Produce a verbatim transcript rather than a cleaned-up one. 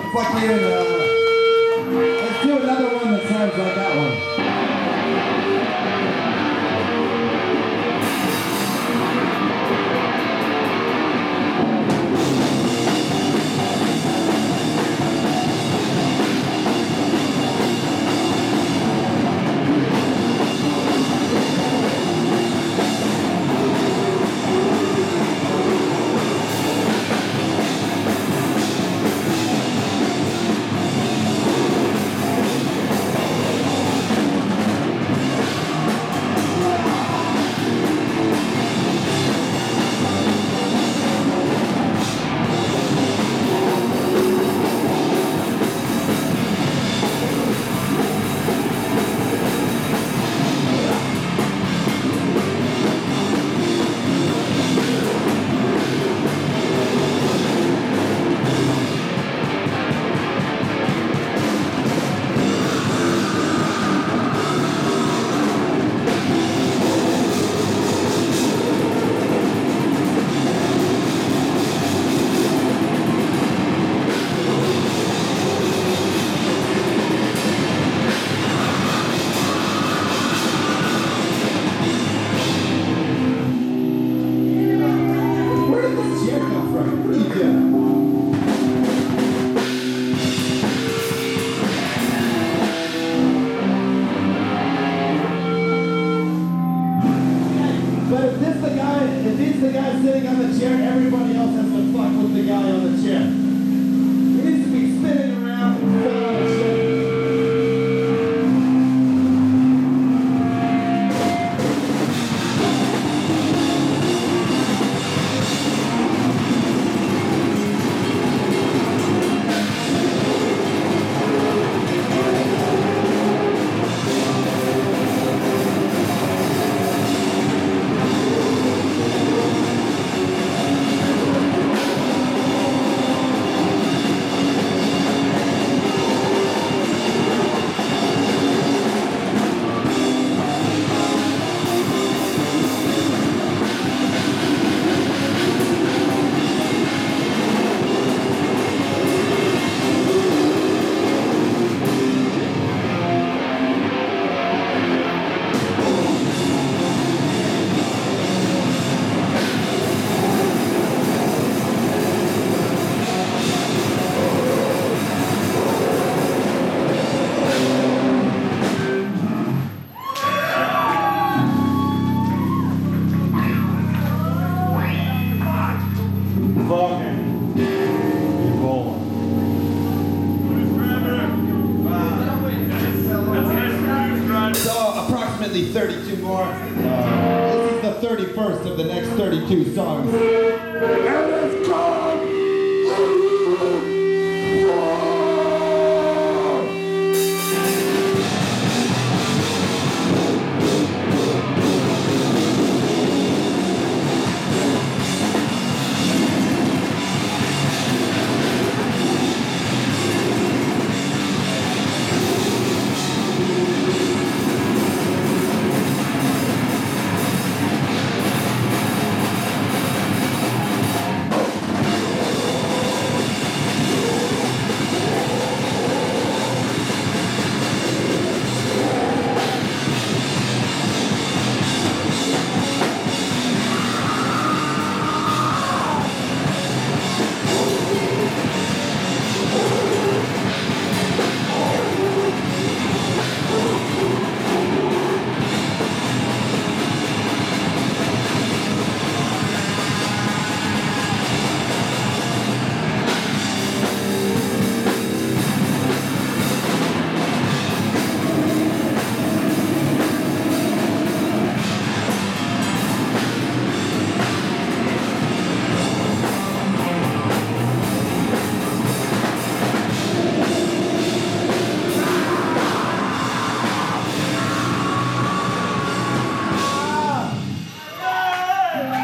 fucking, uh, let's do another one that sounds like that one. But if this the guy, if he's the guy sitting on the chair, everybody else has to fuck with the guy on the chair. He needs to be spinning around and filling out a shit. thirty-two more. Uh, this is the thirty-first of the next thirty-two songs.